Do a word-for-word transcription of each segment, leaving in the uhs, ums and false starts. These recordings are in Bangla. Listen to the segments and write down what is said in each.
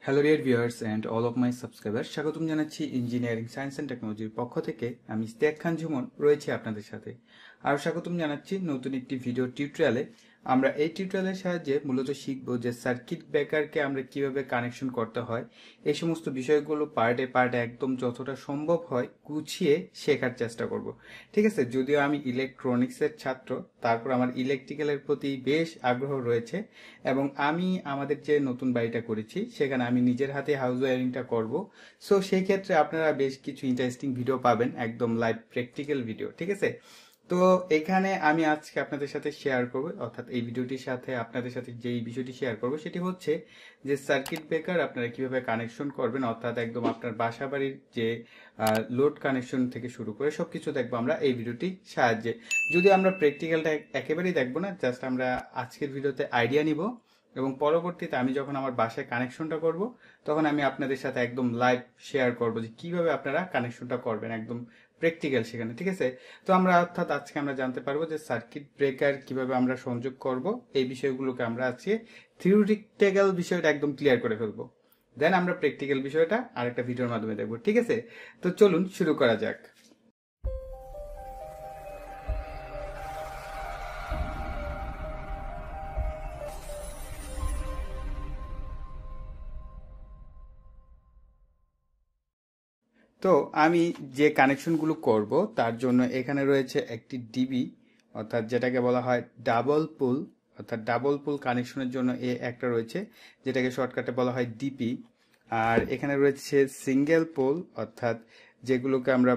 Hello dear viewers and all of my subscriber, স্বাগতম জানাচ্ছি ইঞ্জিনিয়ারিং সায়েন্স অ্যান্ড টেকনোলজির পক্ষ থেকে। আমি ইস্তেক খান ঝুমন রয়েছি আপনাদের সাথে। আর স্বাগতম জানাচ্ছি নতুন একটি ভিডিও টিউটোরিয়ালে। আমরা এই টিউটোরিয়ালের সাহায্যে মূলত শিখব যে সার্কিট ব্রেকারকে আমরা কিভাবে কানেকশন করতে হয়। এই সমস্ত বিষয়গুলো পার্টে পার্টে একদম যতটা সম্ভব হয় গুছিয়ে শেখার চেষ্টা করব। ঠিক আছে, যদিও আমি ইলেকট্রনিক্সের ছাত্র, তারপর আমার ইলেকট্রিক্যালের প্রতি বেশ আগ্রহ রয়েছে এবং আমি আমাদের যে নতুন বাড়িটা করেছি সেখানে আমি নিজের হাতে হাউস ওয়ারিংটা করব। সো সেই ক্ষেত্রে আপনারা বেশ কিছু ইন্টারেস্টিং ভিডিও পাবেন, একদম লাইভ প্র্যাকটিক্যাল ভিডিও। ঠিক আছে, তো এখানে আমি আজকে আপনাদের সাথে শেয়ার করব, অর্থাৎ এই ভিডিওটির সাথে আপনাদের সাথে যেই বিষয়টি শেয়ার করব সেটি হচ্ছে যে সার্কিট ব্রেকার আপনারা কিভাবে কানেকশন করবেন, অর্থাৎ একদম আপনার বাসা বাড়ির যে লোড কানেকশন থেকে শুরু করে সবকিছু দেখবো আমরা এই ভিডিওটির সাহায্যে। যদি আমরা প্র্যাকটিক্যালটা একেবারেই দেখবো না, জাস্ট আমরা আজকের ভিডিওতে আইডিয়া নিব এবং পরবর্তীতে আমি যখন আমার বাসায় কানেকশনটা করব তখন আমি আপনাদের সাথে একদম লাইভ শেয়ার করব যে কিভাবে আপনারা কানেকশনটা করবেন, একদম প্র্যাকটিক্যাল সেখানে। ঠিক আছে, তো আমরা অর্থাৎ আজকে আমরা জানতে পারবো যে সার্কিট ব্রেকার কিভাবে আমরা সংযোগ করব, এই বিষয়গুলোকে আমরা আজকে থিওরিটিক্যাল বিষয়টা একদম ক্লিয়ার করে ফেলবো। দেন আমরা প্র্যাকটিক্যাল বিষয়টা আরেকটা ভিডিওর মাধ্যমে দেখবো। ঠিক আছে, তো চলুন শুরু করা যাক। তো আমি যে কানেকশনগুলো করব তার জন্য এখানে রয়েছে একটি ডিবি, অর্থাৎ যেটাকে বলা হয় ডাবল পুল, অর্থাৎ ডাবল পুল কানেকশনের জন্য এ একটা রয়েছে যেটাকে শর্টকাটে বলা হয় ডিপি। আর এখানে রয়েছে সিঙ্গেল পোল, অর্থাৎ যেগুলোকে আমরা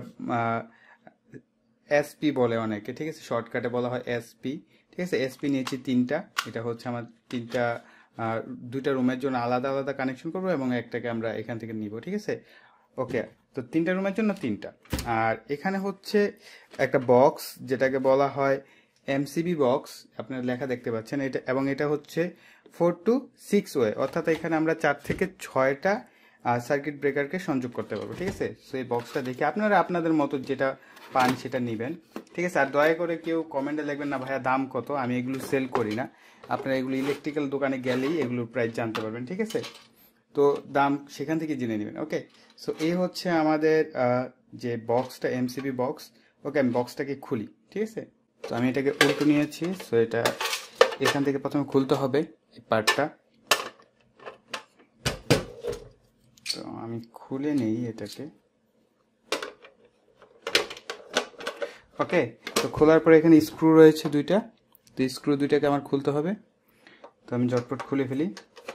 এসপি বলে অনেকে। ঠিক আছে, শর্টকাটে বলা হয় এসপি। ঠিক আছে, এসপি নিয়েছি তিনটা। এটা হচ্ছে আমার তিনটা, দুইটা রুমের জন্য আলাদা আলাদা কানেকশন করবো এবং একটাকে আমরা এখান থেকে নিব। ঠিক আছে, ওকে, তো তিনটা রুমের জন্য তিনটা। আর এখানে হচ্ছে একটা বক্স যেটাকে বলা হয় এমসিবি বক্স, আপনারা লেখা দেখতে পাচ্ছেন এটা, এবং এটা হচ্ছে ফোর টু সিক্স ওয়ে, অর্থাৎ এখানে আমরা চার থেকে ছয়টা সার্কিট ব্রেকারকে সংযোগ করতে পারবো। ঠিক আছে, সো এই বক্সটা দেখে আপনারা আপনাদের মতো যেটা পান সেটা নেবেন। ঠিক আছে, আর দয়া করে কেউ কমেন্টে লিখবেন না ভাইয়া দাম কত, আমি এগুলো সেল করি না। আপনারা এগুলো ইলেকট্রিক্যাল দোকানে গেলেই এগুলোর প্রাইস জানতে পারবেন। ঠিক আছে, তো দাম সেখান থেকে জেনে নেবেন। ওকে, সো এই হচ্ছে আমাদের যে বক্সটা, এমসিবি বক্স। ওকে, আমি বক্সটাকে খুলি। ঠিক আছে, তো আমি এটাকে উল্টো নিয়েছি, সো এটা এখান থেকে প্রথমে খুলতে হবে এই পার্টটা। তো আমি খুলে নেই এটাকে। ওকে, তো খোলার পরে এখানে স্ক্রু রয়েছে দুইটা, তো স্ক্রু দুইটাকে আমার খুলতে হবে। তো আমি ঝটপট খুলে ফেলি।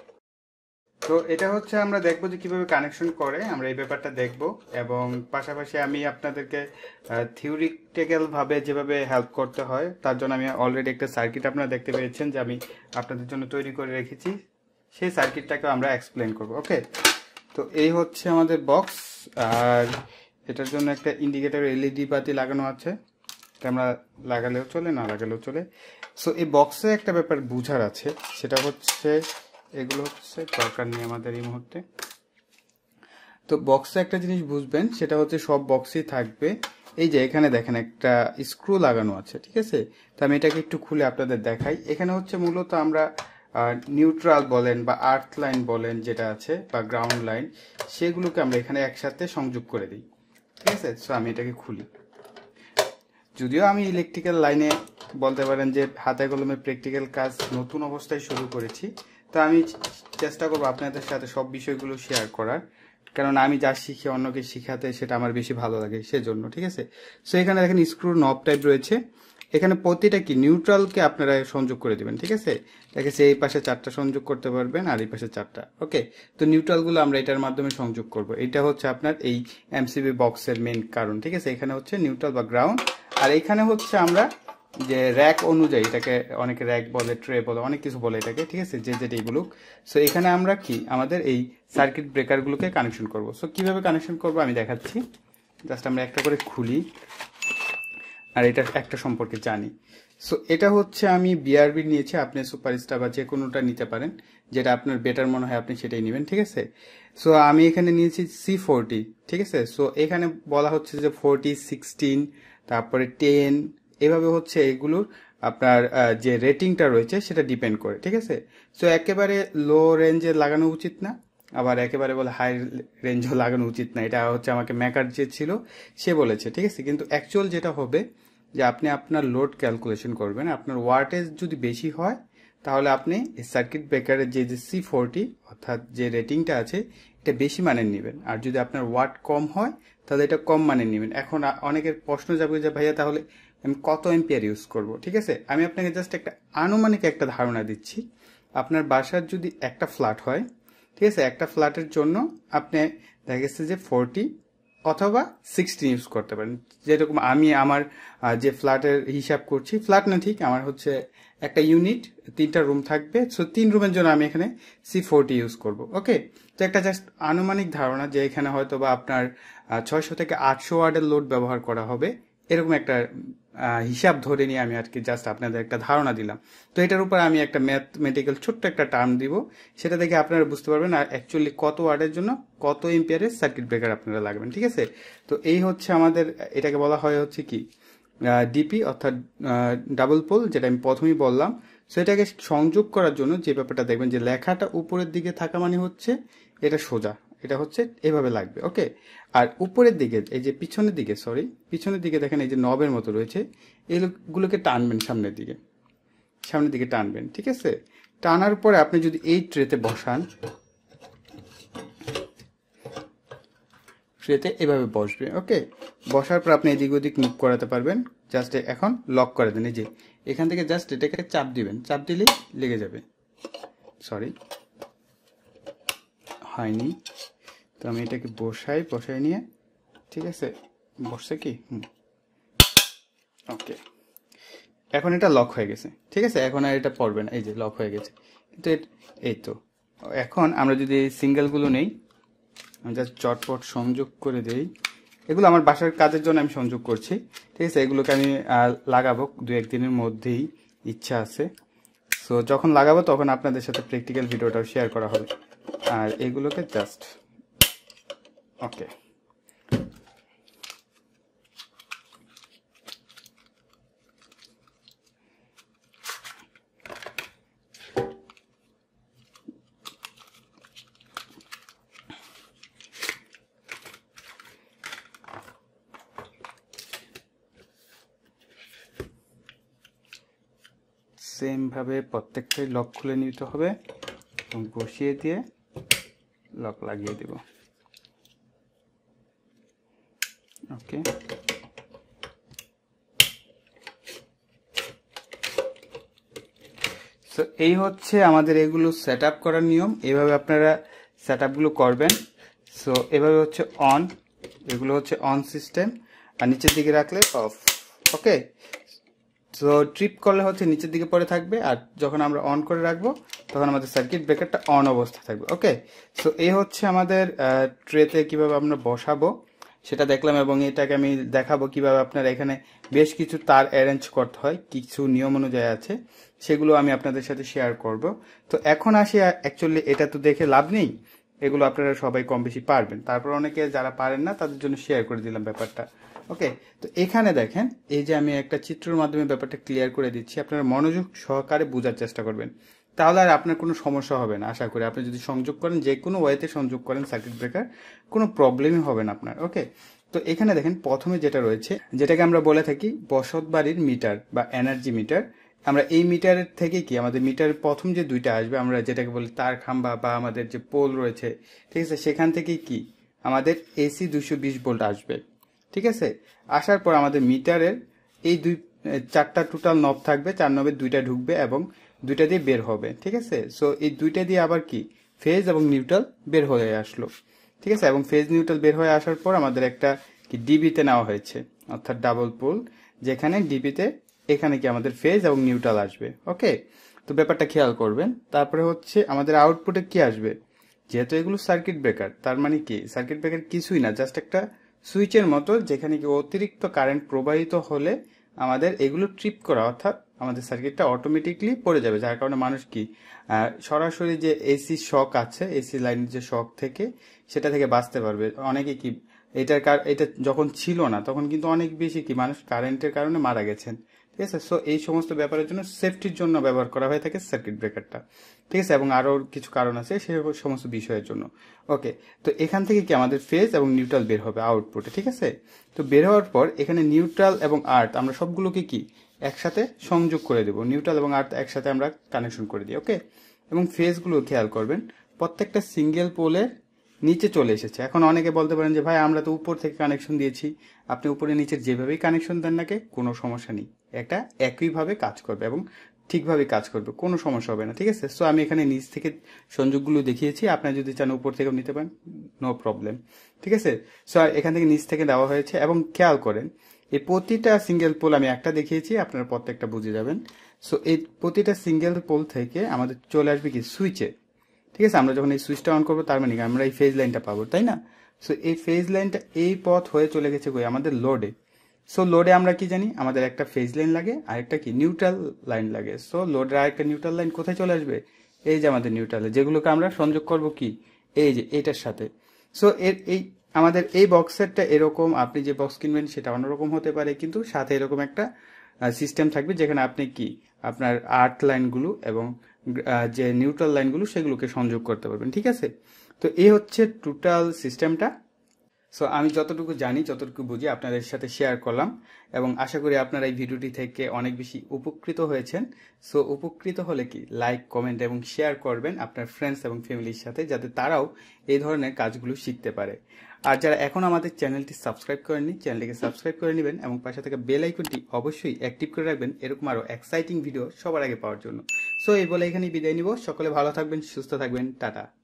তো এটা হচ্ছে আমরা দেখবো যে কিভাবে কানেকশন করে, আমরা এই ব্যাপারটা দেখব এবং পাশাপাশি আমি আপনাদেরকে থিওরিটিক্যাল ভাবে যেভাবে হেল্প করতে হয় তার জন্য আমি অলরেডি একটা সার্কিট আপনারা দেখতে পেয়েছেন যে আমি আপনাদের জন্য তৈরি করে রেখেছি, সেই সার্কিটটাকে আমরা এক্সপ্লেন করব। ওকে, তো এই হচ্ছে আমাদের বক্স, আর এটার জন্য একটা ইন্ডিকেটর এলইডি বাতি লাগানো আছে, আমরা লাগালেও চলে না লাগালেও চলে। সো এই বক্সে একটা ব্যাপার বুঝার আছে, সেটা হচ্ছে এগুলো হচ্ছে দরকার নেই আমাদের এই মুহূর্তে। তো বক্সে একটা জিনিস বুঝবেন, সেটা হচ্ছে সব বক্সেই থাকবে এই যে এখানে দেখেন একটা স্ক্রু লাগানো আছে। ঠিক আছে, তো আমি এটাকে একটু খুলে আপনাদের দেখাই। এখানে হচ্ছে মূলত আমরা নিউট্রাল বলেন বা আর্থ লাইন বলেন যেটা আছে, বা গ্রাউন্ড লাইন, সেগুলোকে আমরা এখানে একসাথে সংযোগ করে দিই। ঠিক আছে, সো আমি এটাকে খুলি। যদিও আমি ইলেকট্রিক্যাল লাইনে বলতে পারেন যে হাতে কলমে প্র্যাকটিক্যাল কাজ নতুন অবস্থায় শুরু করেছি, তো আমি চেষ্টা করবো আপনাদের সাথে সব বিষয়গুলো শেয়ার করার, কারণ আমি যা শিখি অন্যকে শিখাতে সেটা আমার বেশি ভালো লাগে সেজন্য। ঠিক আছে, সো এখানে দেখেন স্ক্রু নব টাইপ রয়েছে, এখানে প্রতিটা কি নিউট্রালকে আপনারা সংযোগ করে দিবেন। ঠিক আছে, দেখেছি এই পাশে চারটা সংযোগ করতে পারবেন আর এই পাশে চারটা। ওকে, তো নিউট্রালগুলো আমরা এটার মাধ্যমে সংযোগ করব। এটা হচ্ছে আপনার এই এমসিবি বক্সের মেইন কারণ। ঠিক আছে, এখানে হচ্ছে নিউট্রাল বা গ্রাউন্ড, আর এখানে হচ্ছে আমরা যে র্যাক অনুযায়ী, এটাকে অনেকে র্যাক বলে, ট্রে বলে, অনেক কিছু বলে এটাকে। ঠিক আছে, যে যেটা এইগুলো। সো এখানে আমরা কি আমাদের এই সার্কিট ব্রেকারগুলোকে কানেকশন করব। সো কিভাবে কানেকশন করব আমি দেখাচ্ছি। জাস্ট আমরা একটা করে খুলি আর এটা একটা সম্পর্কে জানি। সো এটা হচ্ছে আমি বিআরবি নিয়েছি, আপনি সুপারস্টার বা যে কোনোটা নিতে পারেন, যেটা আপনার বেটার মনে হয় আপনি সেটাই নেবেন। ঠিক আছে, সো আমি এখানে নিয়েছি সি ফোরটি। ঠিক আছে, সো এখানে বলা হচ্ছে যে ফোরটি, সিক্সটিন, তারপরে টেন, এভাবে হচ্ছে এগুলোর আপনার যে রেটিংটা রয়েছে সেটা ডিপেন্ড করে। ঠিক আছে, সো একেবারে লো রেঞ্জে লাগানো উচিত না, আবার একেবারে বলে হাই রেঞ্জও লাগানো উচিত না, এটা হচ্ছে আমাকে মেকার যে ছিল সে বলেছে, ঠিক আছে। কিন্তু অ্যাকচুয়াল যেটা হবে যে আপনি আপনার লোড ক্যালকুলেশন করবেন, আপনার ওয়াটেজ যদি বেশি হয় তাহলে আপনি সার্কিট ব্রেকারের যে যে সি ফোরটি অর্থাৎ যে রেটিংটা আছে এটা বেশি মানের নেবেন, আর যদি আপনার ওয়াট কম হয় তাহলে এটা কম মানের নেবেন। এখন অনেকের প্রশ্ন যাবে যে ভাইয়া তাহলে আমি কত এম্পিয়ার ইউজ করব, ঠিক আছে। আমি আপনাকে জাস্ট একটা আনুমানিক একটা ধারণা দিচ্ছি। আপনার বাসার যদি একটা ফ্ল্যাট হয়, ঠিক আছে, একটা ফ্ল্যাটের জন্য আপনি দেখা গেছে যে ফোরটি অথবা সিক্সটিন ইউজ করতে পারেন। যেরকম আমি আমার যে ফ্ল্যাটের হিসাব করছি, ফ্ল্যাট না ঠিক, আমার হচ্ছে একটা ইউনিট, তিনটা রুম থাকবে, সো তিন রুমের জন্য আমি এখানে সি ফোরটি ইউজ করব। ওকে, তো একটা জাস্ট আনুমানিক ধারণা যে এখানে হয়তো বা আপনার ছয়শো থেকে আটশো ওয়াটের লোড ব্যবহার করা হবে, এরকম একটা হিসাব ধরে নিয়ে আমি আর কি জাস্ট আপনাদের একটা ধারণা দিলাম। তো এটার উপর আমি একটা ম্যাথমেটিক্যাল ছোট্ট একটা টার্ম দিব, সেটা দেখে আপনারা বুঝতে পারবেন আর অ্যাকচুয়ালি কত ওয়াটের জন্য কত এম্পিয়ারের সার্কিট ব্রেকার আপনারা লাগবেন, ঠিক আছে। তো এই হচ্ছে আমাদের, এটাকে বলা হয় হচ্ছে কি ডিপি অর্থাৎ ডাবল পোল, যেটা আমি প্রথমেই বললাম। সো এটাকে সংযোগ করার জন্য যে ব্যাপারটা দেখবেন যে লেখাটা উপরের দিকে থাকা মানে হচ্ছে এটা সোজা, এটা হচ্ছে এভাবে লাগবে। ওকে, আর উপরের দিকে এই যে পিছনের দিকে, সরি পিছনের দিকে দেখেন এই যে নবের মতো রয়েছে, এইগুলোকে টানবেন সামনের দিকে, সামনের দিকে টানবেন, ঠিক আছে। টানার পরে আপনি যদি এই ট্রেতে বসান, ট্রেতে এভাবে বসবে। ওকে, বসার পর আপনি এদিক ওদিক মুভ করাতে পারবেন। জাস্ট এখন লক করে দেন, এই যে এখান থেকে জাস্ট এটাকে চাপ দিবেন, চাপ দিলেই লেগে যাবে। সরি হয়নি, তো আমি এটাকে বসাই, বসাই নিয়ে, ঠিক আছে, বসছে কি, হুম ওকে, এখন এটা লক হয়ে গেছে, ঠিক আছে। এখন আর এটা পড়বে না, এই যে লক হয়ে গেছে। কিন্তু এই তো এখন আমরা যদি সিঙ্গেলগুলো নেই, আমি জাস্ট চটপট সংযোগ করে দেই। এগুলো আমার বাসার কাজের জন্য আমি সংযোগ করছি, ঠিক আছে। এগুলোকে আমি লাগাবো দু একদিনের মধ্যেই, ইচ্ছা আছে। সো যখন লাগাবো তখন আপনাদের সাথে প্র্যাকটিক্যাল ভিডিওটাও শেয়ার করা হবে। আর এগুলোকে জাস্ট ওকে, সেম ভাবে প্রত্যেকটাই লক খুলে নিতে হবে এবং বসিয়ে দিয়ে লক লাগিয়ে দেব। ওকে, সো এই হচ্ছে আমাদের এগুলো সেট আপ করার নিয়ম। এইভাবে আপনারা সেট আপগুলো করবেন। সো এভাবে হচ্ছে অন, এগুলো হচ্ছে অন সিস্টেম, আর নিচের দিকে রাখলে অফ। ওকে, সো ট্রিপ করলে হচ্ছে নিচের দিকে পড়ে থাকবে, আর যখন আমরা অন করে রাখবো তখন আমাদের সার্কিট ব্রেকারটা অন অবস্থা থাকবে। ওকে, সো এই হচ্ছে আমাদের ট্রেতে কিভাবে আমরা বসাবো সেটা দেখলাম, এবং এটাকে আমি দেখাবো কিভাবে আপনারা এখানে বেশ কিছু তার অ্যারেঞ্জ করতে হয়, কিছু নিয়ম অনুযায়ী আছে, সেগুলো আমি আপনাদের সাথে শেয়ার করব। তো এখন আসি, অ্যাকচুয়ালি এটা তো দেখে লাভ নেই, এগুলো আপনারা সবাই কম বেশি পারবেন, তারপর অনেকে যারা পারেন না তাদের জন্য শেয়ার করে দিলাম ব্যাপারটা। ওকে, তো এখানে দেখেন এই যে আমি একটা চিত্রের মাধ্যমে ব্যাপারটা ক্লিয়ার করে দিচ্ছি, আপনারা মনোযোগ সহকারে বোঝার চেষ্টা করবেন, তাহলে আর আপনার কোনো সমস্যা হবে না। আশা করি আপনি যদি সংযোগ করেন, যে কোনো ওয়েতে সংযোগ করেন সার্কিট ব্রেকার, কোনো প্রবলেমই হবে না আপনার। ওকে, তো এখানে দেখেন প্রথমে যেটা রয়েছে, যেটাকে আমরা বলে থাকি বসত বাড়ির মিটার বা এনার্জি মিটার। আমরা এই মিটারের থেকে কি আমাদের মিটারের প্রথম যে দুইটা আসবে, আমরা যেটাকে বলি তার খাম্বা বা আমাদের যে পোল রয়েছে, ঠিক আছে, সেখান থেকে কি আমাদের এসি দুইশো বিশ ভোল্ট আসবে, ঠিক আছে। আসার পর আমাদের মিটারের এই দুই চারটা টোটাল নব থাকবে, চার নবের দুইটা ঢুকবে এবং দুইটা দিয়ে বের হবে, ঠিক আছে। সো এই দুইটা দিয়ে আবার কি ফেজ এবং নিউট্রাল বের হয়ে আসলো, ঠিক আছে। এবং ফেজ নিউট্রাল বের হয়ে আসার পর আমাদের একটা কি ডিবিতে নেওয়া হয়েছে, অর্থাৎ ডাবল পোল, যেখানে ডিবিতে এখানে কি আমাদের ফেজ এবং নিউট্রাল আসবে। ওকে, তো ব্যাপারটা খেয়াল করবেন। তারপরে হচ্ছে আমাদের আউটপুটে কি আসবে, যেহেতু এগুলো সার্কিট ব্রেকার, তার মানে কি সার্কিট ব্রেকার কিছুই না, জাস্ট একটা সুইচের মতো, যেখানে কি অতিরিক্ত কারেন্ট প্রবাহিত হলে আমাদের এগুলো ট্রিপ করা, অর্থাৎ আমাদের সার্কিটটা অটোমেটিকলি পড়ে যাবে, যার কারণে মানুষ কি সরাসরি যে এসি শক আছে, এসি লাইনের যে শক থেকে, সেটা থেকে বাঁচতে পারবে। অনেকে কি এটার এটা যখন ছিল না তখন কিন্তু অনেক বেশি কি মানুষ কারেন্টের কারণে মারা গেছেন, ঠিক আছে। সো এই সমস্ত ব্যাপারের জন্য সেফটির জন্য ব্যবহার করা হয়ে থাকে সার্কিট ব্রেকারটা, ঠিক আছে, এবং আরও কিছু কারণ আছে সে সমস্ত বিষয়ের জন্য। ওকে, তো এখান থেকে কি আমাদের ফেজ এবং নিউট্রাল বের হবে আউটপুটে, ঠিক আছে। তো বের হওয়ার পর এখানে নিউট্রাল এবং আর্থ আমরা সবগুলোকে কি একসাথে সংযোগ করে দেবো, নিউট্রাল এবং আর্থ একসাথে আমরা কানেকশন করে দিই। ওকে, এবং ফেজগুলো খেয়াল করবেন প্রত্যেকটা সিঙ্গেল পোলের নিচে চলে এসেছে। এখন অনেকে বলতে পারেন যে ভাই আমরা তো উপর থেকে কানেকশন দিয়েছি, আপনি উপরে নিচের যেভাবেই কানেকশন দেন নাকি কোনো সমস্যা নেই, এটা একইভাবে কাজ করবে এবং ঠিকভাবে কাজ করবে, কোনো সমস্যা হবে না, ঠিক আছে। সো আমি এখানে নিচ থেকে সংযোগগুলো দেখিয়েছি, আপনি যদি চান উপর থেকেও নিতে পারেন, নো প্রবলেম, ঠিক আছে। সো এখান থেকে নিচ থেকে দেওয়া হয়েছে এবং খেয়াল করেন এই প্রতিটা সিঙ্গেল পোল আমি একটা দেখিয়েছি, আপনারা প্রত্যেকটা বুঝে যাবেন। সো এই প্রতিটা সিঙ্গেল পোল থেকে আমাদের চলে আসবে কি সুইচে, ঠিক আছে। আমরা যখন এই সুইচটা অন করবো তার মানে কি আমরা এই ফেজ লাইনটা পাবো, তাই না। সো এই ফেজ লাইনটা এই পথ হয়ে চলে গেছে কই আমাদের লোডে। সো লোডে আমরা কি জানি আমাদের একটা ফেজ লাইন লাগে আর একটা কি নিউট্রাল লাইন লাগে। সো লোডের আরেকটা নিউট্রাল লাইন কোথায় চলে আসবে, এই যে আমাদের নিউট্রালে, যেগুলোকে আমরা সংযোগ করব কি এই যে এটার সাথে। সো এর এই আমাদের এই বক্সেরটা এরকম, আপনি যে বক্স কিনবেন সেটা অন্যরকম হতে পারে, কিন্তু সাথে এরকম একটা সিস্টেম থাকবে যেখানে আপনি কি আপনার আর্থ লাইনগুলো এবং যে নিউট্রাল লাইনগুলো সেগুলোকে সংযোগ করতে পারবেন, ঠিক আছে। তো এই হচ্ছে টোটাল সিস্টেমটা। সো আমি যতটুকু জানি যতটুকু বুঝি আপনাদের সাথে শেয়ার করলাম এবং আশা করি আপনারা এই ভিডিওটি থেকে অনেক বেশি উপকৃত হয়েছেন। সো উপকৃত হলে কি লাইক, কমেন্ট এবং শেয়ার করবেন আপনার ফ্রেন্ডস এবং ফ্যামিলির সাথে, যাতে তারাও এই ধরনের কাজগুলো শিখতে পারে। আর যারা এখন আমাদের চ্যানেলটি সাবস্ক্রাইব করেননি, চ্যানেলটিকে সাবস্ক্রাইব করে নেবেন এবং পাশে থাকা বেল আইকনটি অবশ্যই অ্যাক্টিভ করে রাখবেন এরকম আরও এক্সাইটিং ভিডিও সবার আগে পাওয়ার জন্য। সো এই বলে এখানেই বিদায় নিব। সকলে ভালো থাকবেন, সুস্থ থাকবেন, টাটা।